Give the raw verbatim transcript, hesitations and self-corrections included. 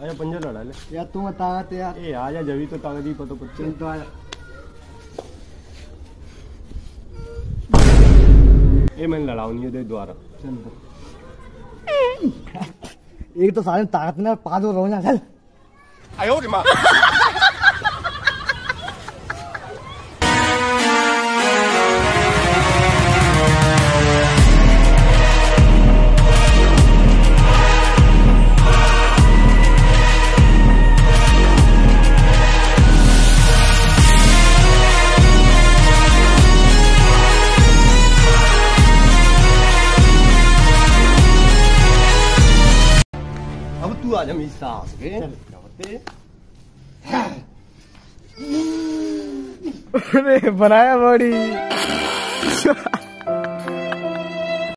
आजा पंजा लड़ा ले यार तू ताकत यार। ए आजा जभी तो ताकत ही पता कुछ। चल तो आजा। ए मैंने लड़ाऊ नहीं है दे दोबारा। चल तो एक तो सारे ताकत में पांच और रोना चल। आयो रे मां। अब तू आजा मेरी सास के। अरे बनाया बॉडी।